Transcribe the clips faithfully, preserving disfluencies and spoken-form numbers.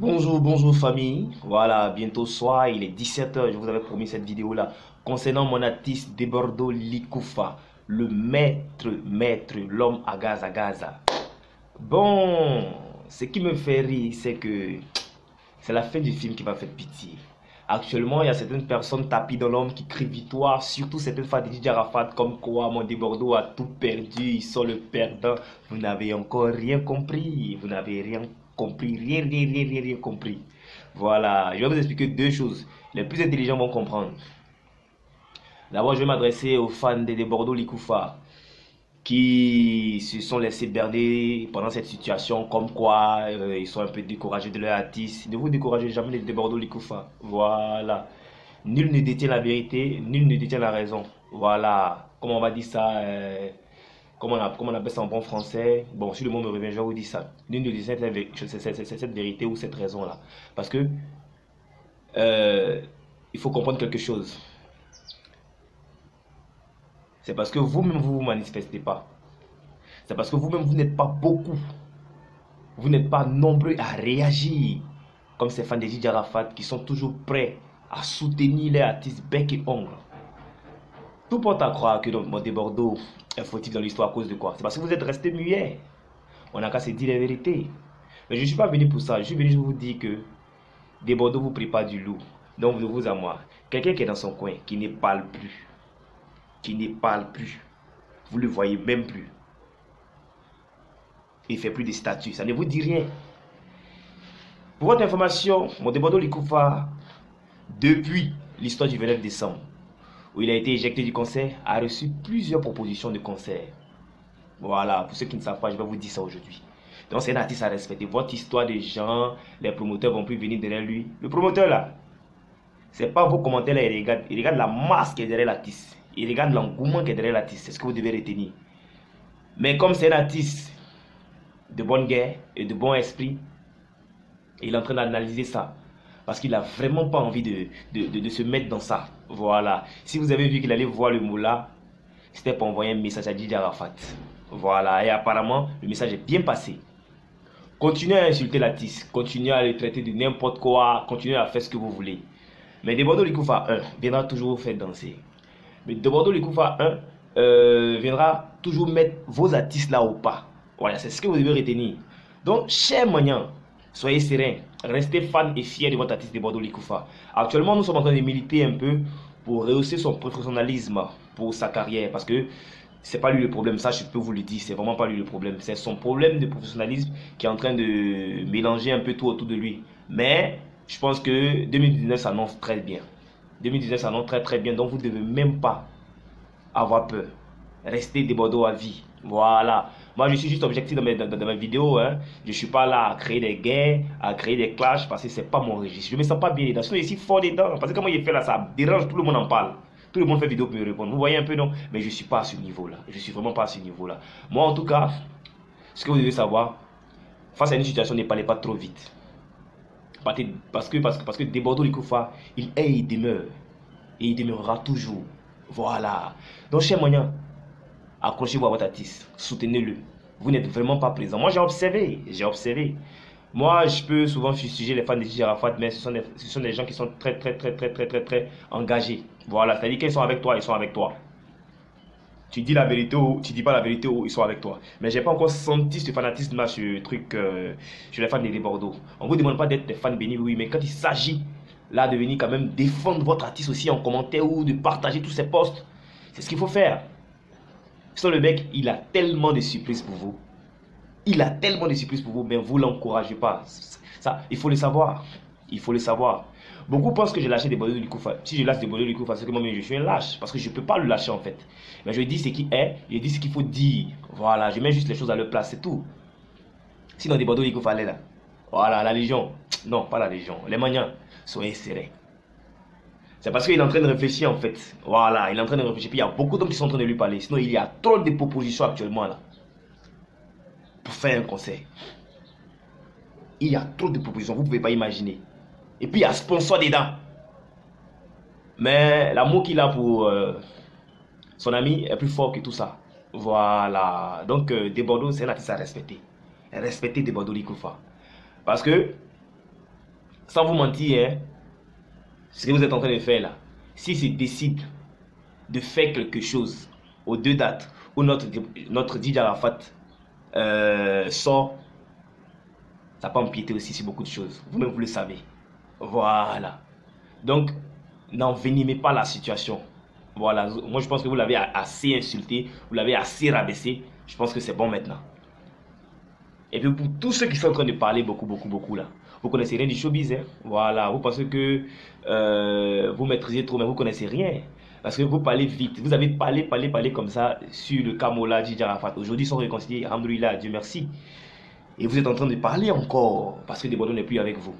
Bonjour, bonjour famille. Voilà, bientôt soir, il est dix-sept heures. Je vous avais promis cette vidéo-là concernant mon artiste Debordo Likoufa, le maître, maître, l'homme à Gaza, Gaza. Bon, ce qui me fait rire, c'est que c'est la fin du film qui m'a fait pitié. Actuellement, il y a certaines personnes tapis dans l'homme qui crient victoire, surtout certaines fois des Arafat comme quoi mon Debordo a tout perdu, ils sont le perdant. Vous n'avez encore rien compris, vous n'avez rien compris, rien, rien, rien, rien, rien compris. Voilà, je vais vous expliquer deux choses. Les plus intelligents vont comprendre. D'abord, je vais m'adresser aux fans de Debordo Likoufa qui se sont laissés berner pendant cette situation, comme quoi euh, ils sont un peu découragés de leur artiste. Ne vous découragez jamais de Debordo Likoufa. Voilà. Nul ne détient la vérité, nul ne détient la raison. Voilà. Comment on va dire ça euh, comment, on, comment on appelle ça en bon français? Bon, si le mot me revient, je vais vous dire ça. Nul ne détient cette, cette, cette vérité ou cette raison-là. Parce que euh, il faut comprendre quelque chose. C'est parce que vous-même, vous ne vous manifestez pas. C'est parce que vous-même, vous n'êtes pas beaucoup. Vous n'êtes pas nombreux à réagir. Comme ces fans de Didi Arafat qui sont toujours prêts à soutenir les artistes bec et ongle. Tout porte à croire que mon Debordo est fautif dans l'histoire à cause de quoi? C'est parce que vous êtes restés muets. On n'a qu'à se dire la vérité. Mais je ne suis pas venu pour ça. Je suis venu vous dire que Debordo vous prépare du loup. Donc, de vous à moi. Quelqu'un qui est dans son coin, qui ne parle plus. Qui ne parle plus. Vous ne le voyez même plus. Il ne fait plus de statuts. Ça ne vous dit rien. Pour votre information, mon Debordo Likoufa, depuis l'histoire du vingt-neuf décembre, où il a été éjecté du concert, a reçu plusieurs propositions de concert. Voilà, pour ceux qui ne savent pas, je vais vous dire ça aujourd'hui. Donc c'est un artiste à respecter. Votre histoire de gens, les promoteurs vont plus venir derrière lui. Le promoteur là, c'est pas vos commentaires là, il regarde, il regarde la masse qui est derrière l'artiste. Il regarde l'engouement qui est derrière l'artiste. C'est ce que vous devez retenir. Mais comme c'est un artiste de bonne guerre et de bon esprit, il est en train d'analyser ça. Parce qu'il n'a vraiment pas envie de, de, de, de se mettre dans ça. Voilà. Si vous avez vu qu'il allait voir le mot là, c'était pour envoyer un message à Didi Arafat. Voilà. Et apparemment, le message est bien passé. Continuez à insulter l'artiste. Continuez à le traiter de n'importe quoi. Continuez à faire ce que vous voulez. Mais Debordo Likoufa un viendra toujours vous faire danser. Mais Debordo Likoufa un euh, viendra toujours mettre vos artistes là au pas. Voilà, c'est ce que vous devez retenir. Donc, chers Manians, soyez sereins. Restez fans et fiers de votre artiste Debordo Likoufa. Actuellement, nous sommes en train de militer un peu pour rehausser son professionnalisme pour sa carrière. Parce que c'est pas lui le problème, ça je peux vous le dire. C'est vraiment pas lui le problème. C'est son problème de professionnalisme qui est en train de mélanger un peu tout autour de lui. Mais je pense que deux mille dix-neuf s'annonce très bien. deux mille dix-neuf s'annonce très très bien. Donc vous ne devez même pas avoir peur. Restez Debordo à vie. Voilà. Moi, je suis juste objectif dans mes, dans, dans mes vidéos. Hein. Je ne suis pas là à créer des guerres, à créer des clashs, parce que ce n'est pas mon registre. Je ne me sens pas bien dedans. Je suis ici fort dedans. Parce que comment il fait là, ça dérange, tout le monde en parle. Tout le monde fait vidéo pour me répondre. Vous voyez un peu, non? Mais je ne suis pas à ce niveau-là. Je ne suis vraiment pas à ce niveau-là. Moi, en tout cas, ce que vous devez savoir, face à une situation, ne parlez pas trop vite. Parce que, parce que, parce que Debordo Likoufa, il est et il demeure. Et il demeurera toujours. Voilà. Donc, chers moyens, accrochez-vous à votre artiste, soutenez-le. Vous n'êtes vraiment pas présent. Moi, j'ai observé, j'ai observé. Moi, je peux souvent fustiger les fans de Didi Arafat, mais ce sont, des, ce sont des gens qui sont très, très, très, très, très, très, très engagés. Voilà, c'est-à-dire qu'ils sont avec toi, ils sont avec toi. Tu dis la vérité ou tu dis pas la vérité ou ils sont avec toi. Mais j'ai pas encore senti ce fanatisme-là, ce truc, euh, chez les fans de Debordo. On vous demande pas d'être des fans bénis, oui, mais quand il s'agit là de venir quand même défendre votre artiste aussi en commentaire ou de partager tous ses posts, c'est ce qu'il faut faire. Sur le mec, il a tellement de surprises pour vous. Il a tellement de surprises pour vous, mais vous ne l'encouragez pas. Ça, il faut le savoir. Il faut le savoir. Beaucoup pensent que j'ai lâché Debordo Likoufa. Si je lâche Debordo Likoufa, c'est que moi-même je suis un lâche. Parce que je ne peux pas le lâcher en fait. Mais je dis ce qui est, je dis ce qu'il faut dire. Voilà, je mets juste les choses à leur place, c'est tout. Sinon Debordo Likoufa allait là. Voilà, la Légion. Non, pas la Légion. Les Manians, soyez serrés. C'est parce qu'il est en train de réfléchir en fait. Voilà, il est en train de réfléchir. Puis il y a beaucoup d'hommes qui sont en train de lui parler. Sinon, il y a trop de propositions actuellement là. Pour faire un concert. Il y a trop de propositions, vous ne pouvez pas imaginer. Et puis il y a sponsor dedans. Mais l'amour qu'il a pour euh, son ami est plus fort que tout ça. Voilà. Donc euh, Debordo, c'est un artiste à respecter. Respectez Debordo Likoufa. Parce que sans vous mentir, hein, ce que vous êtes en train de faire là, si c'est décide de faire quelque chose aux deux dates où notre, notre D J Arafat euh, sort, ça peut empiéter aussi sur beaucoup de choses. Vous-même, vous le savez. Voilà. Donc, n'envenimez pas la situation. Voilà. Moi, je pense que vous l'avez assez insulté, vous l'avez assez rabaissé. Je pense que c'est bon maintenant. Et puis, pour tous ceux qui sont en train de parler beaucoup, beaucoup, beaucoup là, vous connaissez rien du showbiz. Hein? Voilà. Vous pensez que euh, vous maîtrisez trop, mais vous connaissez rien. Parce que vous parlez vite. Vous avez parlé, parlé, parlé comme ça sur le Kamola, D J Arafat. Aujourd'hui, ils sont réconciliés. Alhamdoulilah, Dieu merci. Et vous êtes en train de parler encore parce que Desbordeaux n'est plus avec vous.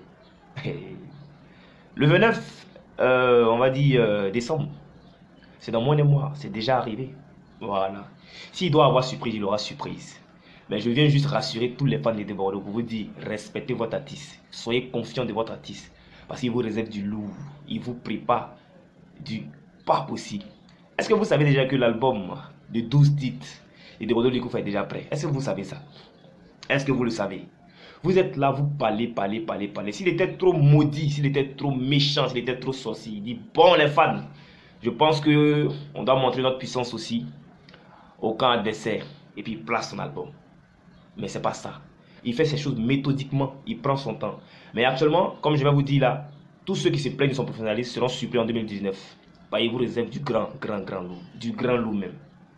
Le vingt-neuf, euh, on va dire euh, décembre, c'est dans moins de mois, c'est déjà arrivé. Voilà. S'il doit avoir surprise, il aura surprise. Mais je viens juste rassurer tous les fans de Desbordeaux pour vous dire, respectez votre artiste. Soyez confiants de votre artiste. Parce qu'il vous réserve du lourd. Il vous prépare du pas possible. Est-ce que vous savez déjà que l'album de douze titres de Desbordeaux Likoufa est déjà prêt? Est-ce que vous savez ça? Est-ce que vous le savez? Vous êtes là, vous parlez, parlez, parlez, parlez. S'il était trop maudit, s'il était trop méchant, s'il était trop sorcier, il dit, bon les fans, je pense que on doit montrer notre puissance aussi au camp adversaire. Et puis il place son album. Mais c'est pas ça. Il fait ces choses méthodiquement, il prend son temps. Mais actuellement, comme je vais vous dire là, tous ceux qui se plaignent de son professionnalisme seront surpris en deux mille dix-neuf. Bah, il vous réserve du grand, grand, grand loup. Du grand loup même.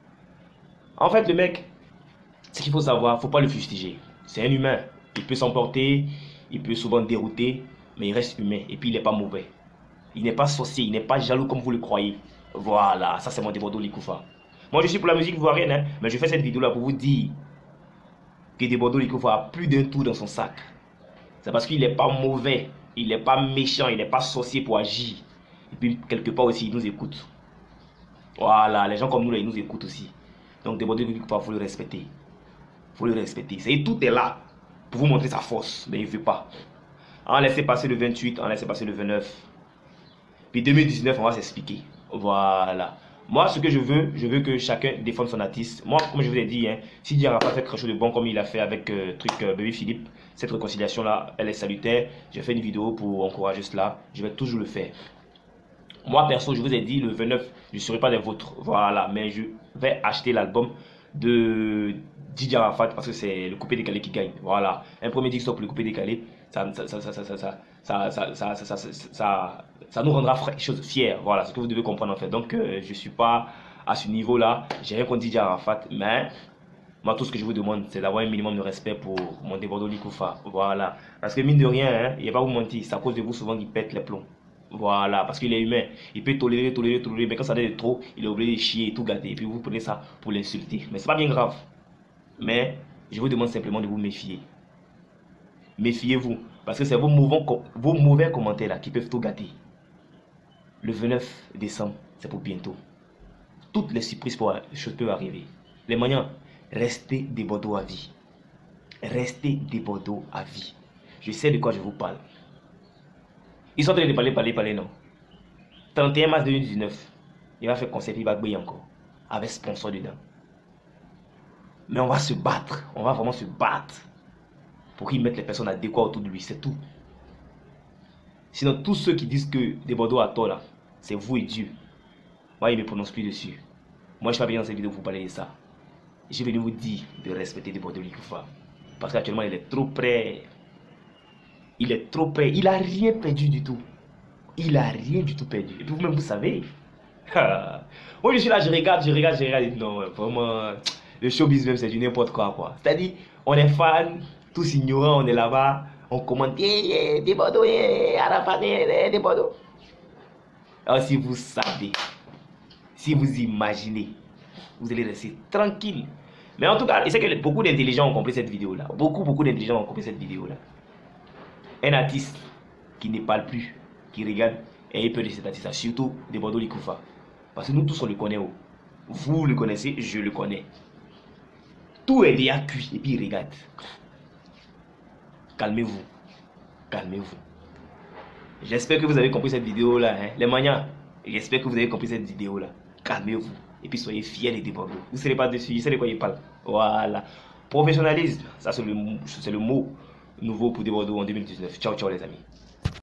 En fait, le mec, ce qu'il faut savoir, il ne faut pas le fustiger. C'est un humain. Il peut s'emporter, il peut souvent dérouter, mais il reste humain. Et puis il n'est pas mauvais. Il n'est pas sorcier, il n'est pas jaloux comme vous le croyez. Voilà, ça c'est mon Desbordeaux Likoufa. Moi je suis pour la musique ivoirienne, hein, mais je fais cette vidéo là pour vous dire que Desbordeaux Likoufa a plus d'un tour dans son sac. C'est parce qu'il n'est pas mauvais, il n'est pas méchant, il n'est pas sorcier pour agir. Et puis quelque part aussi, il nous écoute. Voilà, les gens comme nous là, ils nous écoutent aussi. Donc Desbordeaux Likoufa, il faut le respecter. Il faut le respecter. C'est tout est là pour vous montrer sa force, mais il ne veut pas. On laisse passer le vingt-huit, on laisse passer le vingt-neuf. Puis deux mille dix-neuf, on va s'expliquer. Voilà. Moi, ce que je veux, je veux que chacun défende son artiste. Moi, comme je vous ai dit, hein, si Dieu n'a pas fait quelque chose de bon comme il a fait avec euh, truc euh, Baby Philippe, cette réconciliation-là, elle est salutaire. J'ai fait une vidéo pour encourager cela. Je vais toujours le faire. Moi, perso, je vous ai dit, le vingt-neuf, je ne serai pas des vôtres. Voilà. Mais je vais acheter l'album de D J Arafat parce que c'est le coupé décalé qui gagne. Voilà. Un premier disque pour le coupé décalé, ça, ça, ça, ça, ça, ça, ça, ça, ça, ça, ça, ça, ça, ça nous rendra fiers. Voilà, ce que vous devez comprendre en fait. Donc, euh, je ne suis pas à ce niveau-là. J'ai rien contre D J Arafat, mais moi, tout ce que je vous demande, c'est d'avoir un minimum de respect pour mon Desbordeaux Likoufa. Voilà. Parce que mine de rien, hein, il ne va pas vous mentir, c'est à cause de vous souvent qu'il pète les plombs. Voilà, parce qu'il est humain. Il peut tolérer, tolérer, tolérer, mais quand ça est trop, il est obligé de chier et tout gâter. Et puis vous prenez ça pour l'insulter. Mais c'est pas bien grave. Mais je vous demande simplement de vous méfier. Méfiez-vous. Parce que c'est vos mauvais, vos mauvais commentaires là qui peuvent tout gâter. Le vingt-neuf décembre, c'est pour bientôt. Toutes les surprises peuvent arriver. Les moyens, restez Desbordeaux à vie. Restez Desbordeaux à vie. Je sais de quoi je vous parle. Ils sont en train de parler, parler, parler, non. trente et un mars deux mille dix-neuf, il va faire concert, il va briller encore. Avec sponsor dedans. Mais on va se battre. On va vraiment se battre. Pour qu'ils mettent les personnes adéquates autour de lui. C'est tout. Sinon, tous ceux qui disent que Desbordeaux a tort là, c'est vous et Dieu. Moi, il ne me prononce plus dessus. Moi, je ne suis pas venu dans cette vidéo pour vous parler de ça. Je vais vous dire de respecter Desbordeaux Likoufa. Parce qu'actuellement, il est trop près. Il est trop près. Il n'a rien perdu du tout. Il n'a rien du tout perdu. Et puis vous-même, vous savez. Moi, je suis là, je regarde, je regarde, je regarde. Non, vraiment, le showbiz même, c'est du n'importe quoi, quoi. C'est-à-dire, on est fan, tous ignorants, on est là-bas, on commente, yeah, yeah, Desbordeaux, yeah, Arafat, yeah, Desbordeaux. Alors, si vous savez, si vous imaginez, vous allez rester tranquille. Mais en tout cas, je sais que beaucoup d'intelligents ont compris cette vidéo-là. Beaucoup, beaucoup d'intelligents ont compris cette vidéo-là. Un artiste qui ne parle plus, qui regarde, ayez peur de cet artiste, surtout Desbordeaux Likoufa. Parce que nous tous on le connaît. Oh. Vous le connaissez, je le connais. Tout est déjà cuit et puis il regarde. Calmez-vous. Calmez-vous. J'espère que vous avez compris cette vidéo là. Hein. Les manias, j'espère que vous avez compris cette vidéo là. Calmez-vous. Et puis soyez fiers de Desbordeaux. Vous ne serez pas dessus, vous savez de quoi il parle. Voilà. Professionnalisme, ça c'est le, le mot nouveau pour Desbordeaux en deux mille dix-neuf. Ciao, ciao les amis.